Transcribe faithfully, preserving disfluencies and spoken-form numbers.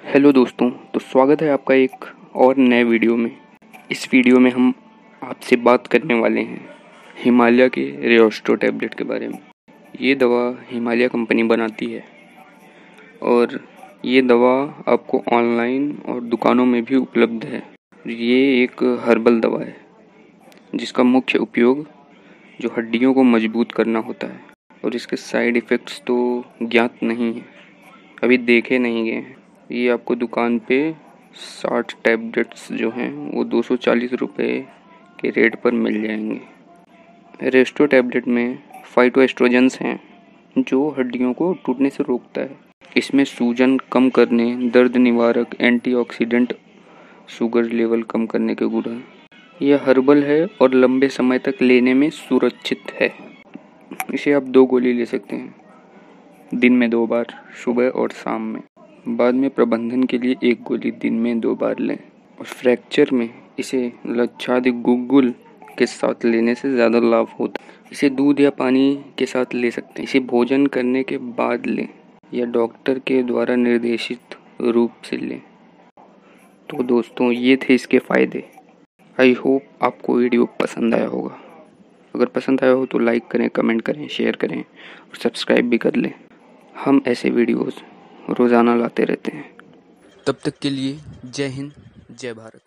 Hello दोस्तों, तो स्वागत है आपका एक और नए वीडियो में। इस वीडियो में हम आपसे बात करने वाले हैं हिमालय के रियोस्टो टैबलेट के बारे में। ये दवा हिमालय कंपनी बनाती है और ये दवा आपको ऑनलाइन और दुकानों में भी उपलब्ध है। ये एक हर्बल दवा है जिसका मुख्य उपयोग जो हड्डियों को मजबूत करना होता है और इसके साइड इफ़ेक्ट्स तो ज्ञात नहीं हैं, अभी देखे नहीं गए हैं। ये आपको दुकान पे साठ टैबलेट्स जो हैं वो दो सौ चालीस रुपये के रेट पर मिल जाएंगे। रेस्टो टैबलेट में फाइटोएस्ट्रोजेंस हैं जो हड्डियों को टूटने से रोकता है। इसमें सूजन कम करने, दर्द निवारक, एंटीऑक्सीडेंट, शुगर लेवल कम करने के गुण हैं। यह हर्बल है और लंबे समय तक लेने में सुरक्षित है। इसे आप दो गोली ले सकते हैं, दिन में दो बार, सुबह और शाम में। बाद में प्रबंधन के लिए एक गोली दिन में दो बार लें। और फ्रैक्चर में इसे लच्छादि गुग्गुल के साथ लेने से ज़्यादा लाभ होता है। इसे दूध या पानी के साथ ले सकते हैं। इसे भोजन करने के बाद लें या डॉक्टर के द्वारा निर्देशित रूप से लें। तो दोस्तों, ये थे इसके फ़ायदे। आई होप आपको वीडियो पसंद आया होगा। अगर पसंद आया हो तो लाइक करें, कमेंट करें, शेयर करें और सब्सक्राइब भी कर लें। हम ऐसे वीडियोस रोज़ाना लाते रहते हैं। तब तक के लिए जय हिंद, जय भारत।